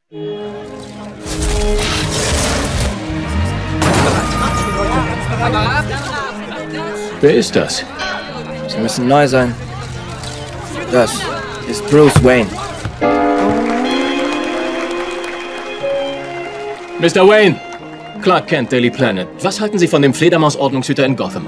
Wer ist das? Sie müssen neu sein. Das ist Bruce Wayne. Mr. Wayne! Clark Kent, Daily Planet. Was halten Sie von dem Fledermaus-Ordnungshüter in Gotham?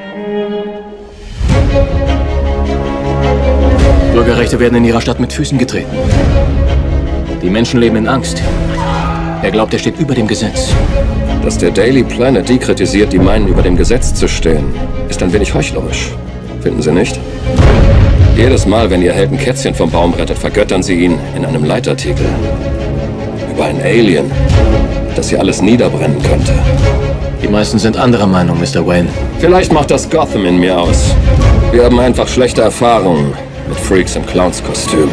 Bürgerrechte werden in Ihrer Stadt mit Füßen getreten. Die Menschen leben in Angst. Er glaubt, er steht über dem Gesetz. Dass der Daily Planet die kritisiert, die meinen, über dem Gesetz zu stehen, ist ein wenig heuchlerisch. Finden Sie nicht? Jedes Mal, wenn Ihr Held ein Kätzchen vom Baum rettet, vergöttern Sie ihn in einem Leitartikel. Über ein Alien, das hier alles niederbrennen könnte. Die meisten sind anderer Meinung, Mr. Wayne. Vielleicht macht das Gotham in mir aus. Wir haben einfach schlechte Erfahrungen mit Freaks im Clownskostüm.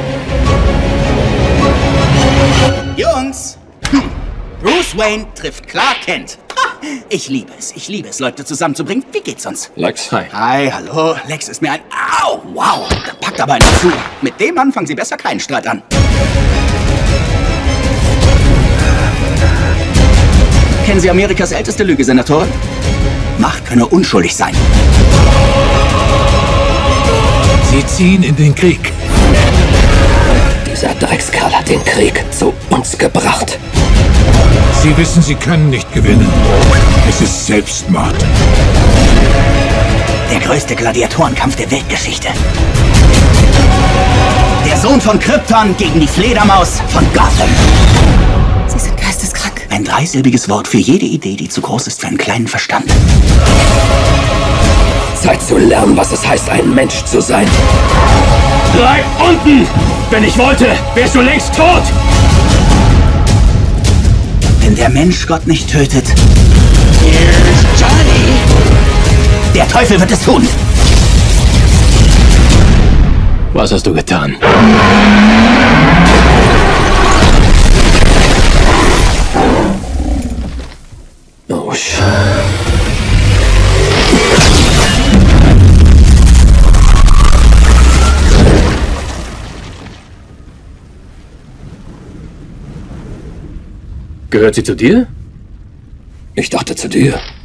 Jungs! Bruce Wayne trifft Clark Kent. Ich liebe es, Leute zusammenzubringen. Wie geht's uns? Lex? Hi. Hi, hallo. Lex ist mir ein... Au, wow, da packt aber einer zu. Mit dem Mann fangen Sie besser keinen Streit an. Kennen Sie Amerikas älteste Lüge, Senatoren? Macht könne unschuldig sein. Sie ziehen in den Krieg. Dieser Dreckskerl hat den Krieg zu uns gebracht. Sie wissen, Sie können nicht gewinnen. Es ist Selbstmord. Der größte Gladiatorenkampf der Weltgeschichte. Der Sohn von Krypton gegen die Fledermaus von Gotham. Sie sind geisteskrank. Ein dreisilbiges Wort für jede Idee, die zu groß ist für einen kleinen Verstand. Zeit zu lernen, was es heißt, ein Mensch zu sein. Bleib unten! Wenn ich wollte, wärst du längst tot! Wenn der Mensch Gott nicht tötet, Here's Johnny. der Teufel wird es tun. Was hast du getan? Oh, Gehört sie zu dir? ich dachte zu dir.